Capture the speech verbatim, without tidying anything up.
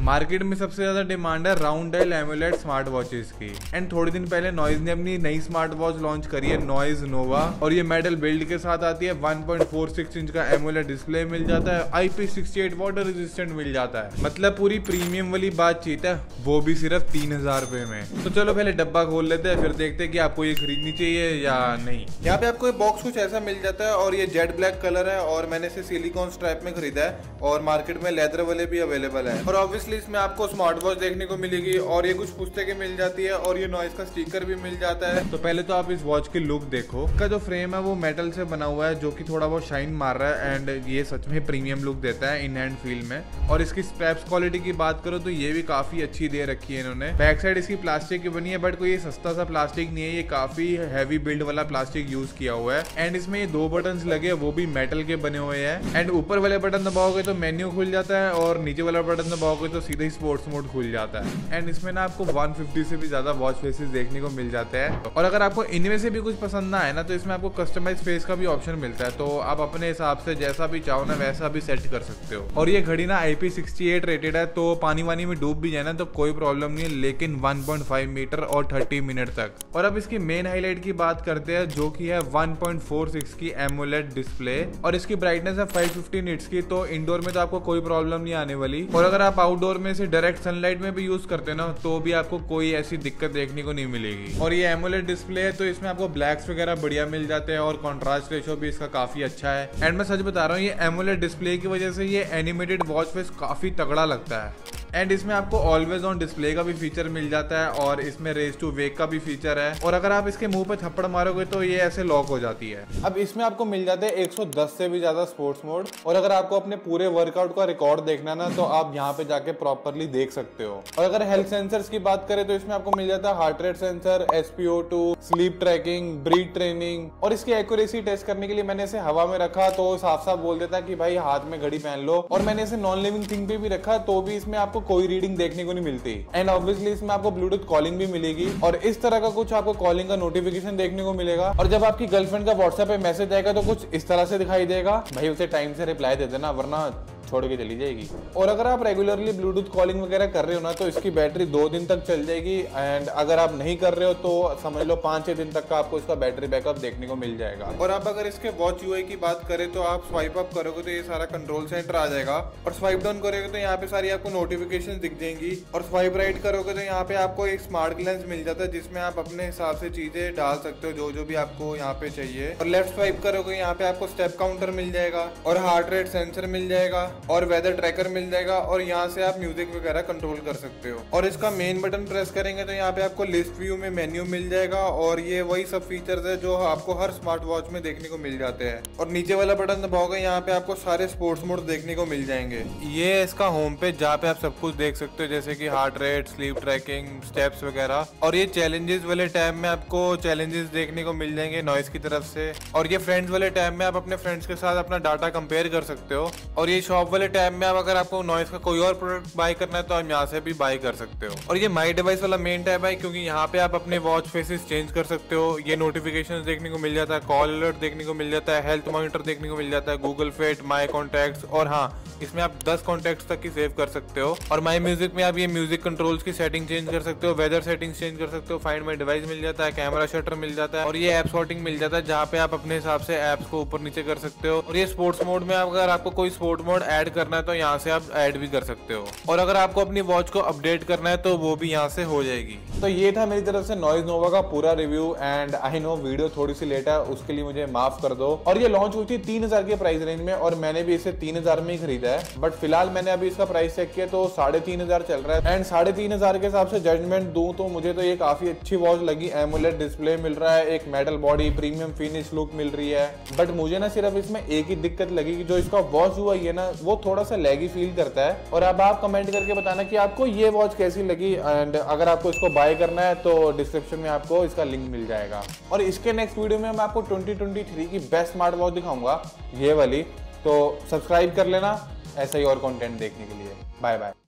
Market में सबसे ज्यादा डिमांड है round dial AMOLED smart watches की। एंड थोड़े दिन पहले नॉइज ने अपनी नई स्मार्ट वॉच लॉन्च करी है, नॉइज नोवा, और ये मेटल बिल्ड के साथ आती है। One point four six inch का एमुलेट डिस्प्ले मिल जाता है, I P sixty eight water resistant मिल जाता है। मतलब पूरी प्रीमियम वाली बातचीत है, वो भी सिर्फ तीन हजार रुपए में। तो चलो पहले डब्बा खोल लेते हैं, फिर देखते हैं कि आपको ये खरीदनी चाहिए या नहीं। यहाँ पे आपको ये बॉक्स कुछ ऐसा मिल जाता है और ये जेट ब्लैक कलर है और मैंने इसे सिलिकॉन स्ट्रैप में खरीदा है और मार्केट में लेदर वाले भी अवेलेबल है। और ऑब्वियसली इसमें आपको स्मार्ट वॉच देखने को मिलेगी और ये कुछ पुस्तकें मिल जाती है और ये नॉइज का स्टिकर भी मिल जाता है। तो पहले तो आप इस वॉच की लुक देखो। इसका जो फ्रेम है वो मेटल से बना हुआ है जो कि थोड़ा बहुत शाइन मार रहा है एंड ये सच में प्रीमियम लुक देता है इन हैंड फील में। और इसकी स्ट्रैप्स क्वालिटी की बात करो तो ये भी काफी अच्छी दे रखी है इन्होंने। बैक साइड इसकी प्लास्टिक की बनी है बट कोई सस्ता सा प्लास्टिक नहीं है, ये काफी हैवी बिल्ड वाला प्लास्टिक यूज किया हुआ है। एंड इसमें ये दो बटन लगे वो भी मेटल के बने हुए हैं। एंड ऊपर वाले बटन दबाओगे तो मेन्यू खुल जाता है और नीचे वाला बटन दबाओगे तो सीधे ही स्पोर्ट्स मोड खुल जाता है। एंड इसमें ना आपको वन फिफ्टी से भी ज्यादा वॉच फेसेस देखने को मिल जाते हैं। और अगर आपको इनमें से भी कुछ पसंद ना आए ना तो इसमें आपको कस्टमाइज फेस का भी ऑप्शन मिलता है, तो आप अपने हिसाब से जैसा भी चाहो ना वैसा भी सेट कर सकते हो। और ये घड़ी ना I P sixty eight rated है, तो पानी वानी में डूब भी जाए ना तो कोई प्रॉब्लम नहीं है, लेकिन वन पॉइंट फाइव मीटर और थर्टी मिनट तक। और अब इसकी मेन हाईलाइट की बात करते हैं जो कि है वन पॉइंट फोर सिक्स की एमोलेड डिस्प्ले और इसकी ब्राइटनेस है फाइव फिफ्टी निट्स की। तो इंडोर में तो आपको कोई प्रॉब्लम नहीं आने वाली। और अगर आप आउटडोर में से डायरेक्ट सनलाइट में भी यूज करते हैं ना तो भी आपको कोई ऐसी दिक्कत देखने को नहीं मिलेगी। और ये एमोलेड डिस्प्ले है तो इसमें आपको ब्लैक्स वगैरह बढ़िया मिल जाते हैं और कॉन्ट्रास्ट रेशो भी इसका काफी अच्छा है। एंड मैं सच बता रहा हूँ, ये एमोलेड डिस्प्ले की वजह से ये एनिमेटेड वॉच फेस काफी तगड़ा लगता है। एंड इसमें आपको ऑलवेज ऑन डिस्प्ले का भी फीचर मिल जाता है और इसमें रेस टू वेक का भी फीचर है। और अगर आप इसके मुंह पे थप्पड़ मारोगे तो ये ऐसे लॉक हो जाती है। अब इसमें आपको मिल जाते हैं एक सौ दस से भी ज्यादा स्पोर्ट्स मोड। और अगर आपको अपने पूरे वर्कआउट का रिकॉर्ड देखना ना तो आप यहाँ पे जाके प्रॉपरली देख सकते हो। और अगर हेल्थ सेंसर्स की बात करें तो इसमें आपको मिल जाता है heart rate sensor, S P O two, sleep tracking, breath training. और इसकी एक्यूरेसी टेस्ट करने के लिए मैंने इसे हवा में रखा तो साफ साफ बोल देता कि भाई हाथ में घड़ी पहन लो। और मैंने इसे नॉन लिविंग थिंग पे भी रखा तो भी इसमें आपको कोई रीडिंग देखने को नहीं मिलती। एंड ऑब्वियसली इसमें आपको ब्लूटूथ कॉलिंग भी मिलेगी और इस तरह का कुछ आपको कॉलिंग का नोटिफिकेशन देखने को मिलेगा। और जब आपकी गर्लफ्रेंड का व्हाट्सएप पे मैसेज आएगा तो कुछ इस तरह से दिखाई देगा, भाई उसे टाइम से रिप्लाई दे देना वरना छोड़ के चली जाएगी। और अगर आप रेगुलरली ब्लूटूथ कॉलिंग वगैरह कर रहे हो ना तो इसकी बैटरी दो दिन तक चल जाएगी। एंड अगर आप नहीं कर रहे हो तो समझ लो पांच छह दिन तक का आपको इसका बैटरी बैकअप देखने को मिल जाएगा। और आप अगर इसके वॉच यूआई की बात करें तो आप स्वाइप अप करोगे तो ये सारा कंट्रोल सेंटर आ जाएगा और स्वाइप डाउन करोगे तो यहाँ पे सारी आपको नोटिफिकेशन दिख जाएंगी। और स्वाइप राइट करोगे तो यहाँ पे आपको एक स्मार्ट ग्लेंस मिल जाता है जिसमें आप अपने हिसाब से चीजें डाल सकते हो जो जो भी आपको यहाँ पे चाहिए। और लेफ्ट स्वाइप करोगे यहाँ पे आपको स्टेप काउंटर मिल जाएगा और हार्ट रेट सेंसर मिल जाएगा और वेदर ट्रैकर मिल जाएगा। और यहाँ से आप म्यूजिक वगैरह कंट्रोल कर सकते हो। और इसका मेन बटन प्रेस करेंगे तो यहाँ पे आपको लिस्ट व्यू में मेन्यू मिल जाएगा और ये वही सब फीचर्स है जो आपको हर स्मार्ट वॉच में देखने को मिल जाते हैं। और नीचे वाला बटन दबाओगे यहाँ पे आपको सारे स्पोर्ट्स मोड देखने को मिल जाएंगे। ये इसका होम पेज जहाँ पे आप सब कुछ देख सकते हो जैसे कि heart rate, sleep tracking, steps वगैरह। और ये चैलेंजेस वाले टैब में आपको चैलेंजेस देखने को मिल जाएंगे नॉइस की तरफ से। और ये फ्रेंड्स वाले टैब में आप अपने फ्रेंड्स के साथ अपना डाटा कंपेयर कर सकते हो। और ये शॉप वाले टैब में आप अगर आपको नॉइस का कोई और प्रोडक्ट बाय करना है तो आप यहाँ से भी बाय कर सकते हो। और ये माई डिवाइस वाला मेन टैब है क्योंकि यहाँ पे आप अपने वॉच फेसेस चेंज कर सकते हो। ये नोटिफिकेशंस देखने को मिल जाता है, कॉल अलर्ट देखने को मिल जाता है, हेल्थ मॉनिटर देखने को मिल जाता है, गूगल फिट, माई कॉन्टैक्ट्स। और हाँ, इसमें आप दस कॉन्टैक्ट्स तक की सेव कर सकते हो। और माई म्यूजिक में आप ये म्यूजिक कंट्रोल्स की सेटिंग चेंज कर सकते हो, वेदर सेटिंग्स चेंज कर सकते हो, फाइंड माई डिवाइस मिल जाता है, कैमरा शटर मिल जाता है और ये ऐप सॉर्टिंग मिल जाता है जहाँ पे आप अपने हिसाब से एप्स को ऊपर नीचे कर सकते हो। और ये स्पोर्ट्स मोड में अगर आपको कोई स्पोर्ट मोड ऐड करना है तो यहाँ से आप ऐड भी कर सकते हो। और अगर आपको अपनी वॉच को अपडेट करना है तो वो भी यहाँ से हो जाएगी। तो ये था मेरी तरफ से नॉइज नोवा का पूरा review. And I know video थोड़ी सी लेट है, उसके लिए मुझे माफ कर दो। और ये लॉन्च हुई थी तीन हजार के प्राइस रेंज में और मैंने भी इसे तीन हजार में ही खरीदा है। बट फिलहाल मैंने अभी इसका प्राइस चेक किया तो साढ़े तीन हजार चल रहा है। एंड साढ़े तीन हजार के हिसाब से जजमेंट दूं तो मुझे तो ये काफी अच्छी वॉच लगी। एमोलेड डिस्प्ले मिल रहा है, एक metal body, premium finish look मिल रही है। बट मुझे ना सिर्फ इसमें एक ही दिक्कत लगी कि जो इसका वॉच हुआ है ना वो थोड़ा सा लैगी फील करता है। और अब आप कमेंट करके बताना कि आपको ये वॉच कैसी लगी। एंड अगर आपको इसको बाय करना है तो डिस्क्रिप्शन में आपको इसका लिंक मिल जाएगा। और इसके नेक्स्ट वीडियो में मैं आपको ट्वेंटी ट्वेंटी थ्री की बेस्ट स्मार्ट वॉच दिखाऊंगा, ये वाली। तो सब्सक्राइब कर लेना ऐसा ही और कंटेंट देखने के लिए। Bye bye.